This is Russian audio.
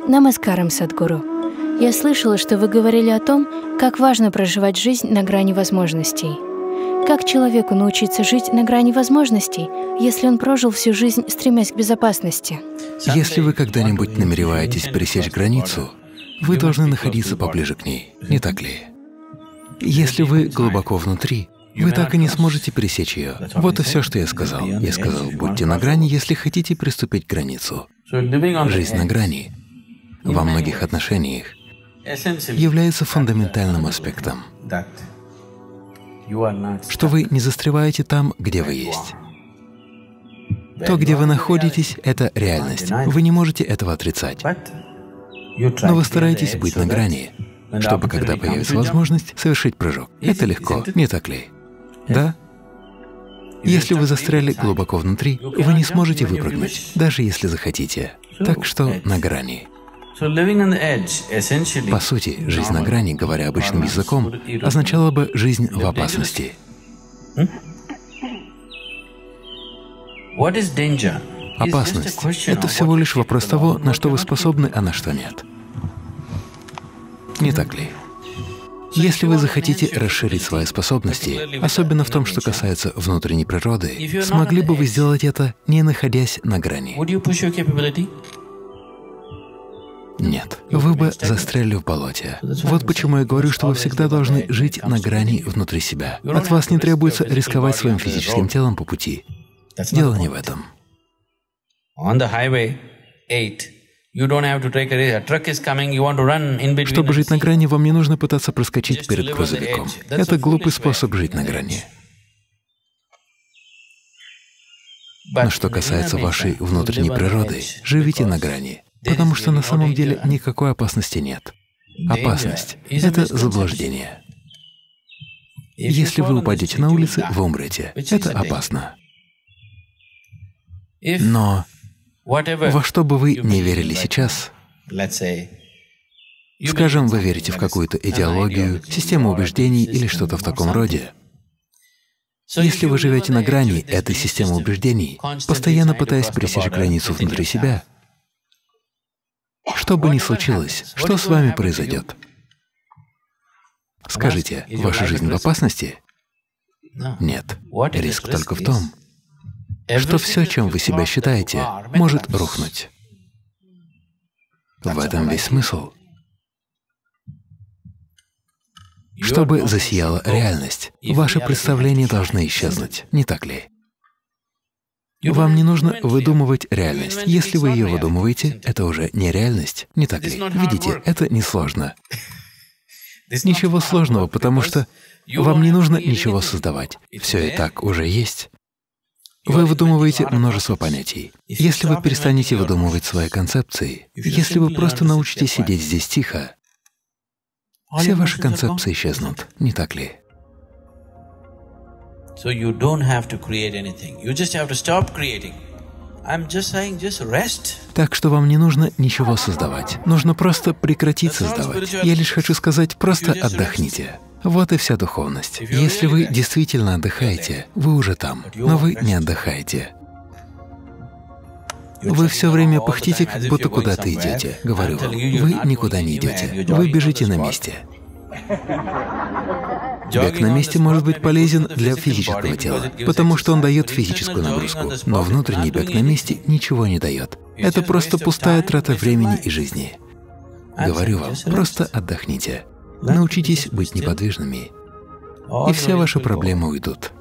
Намаскарам, Садгуру. Я слышала, что вы говорили о том, как важно проживать жизнь на грани возможностей. Как человеку научиться жить на грани возможностей, если он прожил всю жизнь, стремясь к безопасности? Если вы когда-нибудь намереваетесь пересечь границу, вы должны находиться поближе к ней, не так ли? Если вы глубоко внутри, вы так и не сможете пересечь ее. Вот и все, что я сказал. Я сказал, будьте на грани, если хотите приступить к границу. Жизнь на грани во многих отношениях является фундаментальным аспектом, что вы не застреваете там, где вы есть. То, где вы находитесь, — это реальность. Вы не можете этого отрицать. Но вы стараетесь быть на грани, чтобы, когда появится возможность, совершить прыжок. Это легко, не так ли? Да? Если вы застряли глубоко внутри, вы не сможете выпрыгнуть, даже если захотите. Так что на грани. По сути, жизнь на грани, говоря обычным языком, означала бы жизнь в опасности. Опасность — это всего лишь вопрос того, на что вы способны, а на что нет. Не так ли? Если вы захотите расширить свои способности, особенно в том, что касается внутренней природы, смогли бы вы сделать это, не находясь на грани? Нет, вы бы застряли в болоте. Вот почему я говорю, что вы всегда должны жить на грани внутри себя. От вас не требуется рисковать своим физическим телом по пути. Дело не в этом. Чтобы жить на грани, вам не нужно пытаться проскочить перед грузовиком. Это глупый способ жить на грани. Но что касается вашей внутренней природы, живите на грани, потому что на самом деле никакой опасности нет. Опасность — это заблуждение. Если вы упадете на улице, вы умрете. Это опасно. Но во что бы вы ни верили сейчас, скажем, вы верите в какую-то идеологию, систему убеждений или что-то в таком роде, если вы живете на грани этой системы убеждений, постоянно пытаясь пересечь границу внутри себя, что бы ни случилось, что с вами произойдет? Скажите, ваша жизнь в опасности? Нет. Риск только в том, что все, чем вы себя считаете, может рухнуть. В этом весь смысл. Чтобы засияла реальность, ваши представления должны исчезнуть, не так ли? Вам не нужно выдумывать реальность. Если вы ее выдумываете, это уже не реальность, не так ли? Видите, это несложно. Ничего сложного, потому что вам не нужно ничего создавать. Все и так уже есть. Вы выдумываете множество понятий. Если вы перестанете выдумывать свои концепции, если вы просто научитесь сидеть здесь тихо, все ваши концепции исчезнут, не так ли? Так что вам не нужно ничего создавать. Нужно просто прекратить создавать. Я лишь хочу сказать, просто отдохните. Вот и вся духовность. Если вы действительно отдыхаете, вы уже там, но вы не отдыхаете. Вы все время пыхтите, как будто куда-то идете. Говорю вам, вы никуда не идете. Вы бежите на месте. Бег на месте может быть полезен для физического тела, потому что он дает физическую нагрузку, но внутренний бег на месте ничего не дает. Это просто пустая трата времени и жизни. Говорю вам, просто отдохните. Научитесь быть неподвижными, и все ваши проблемы уйдут.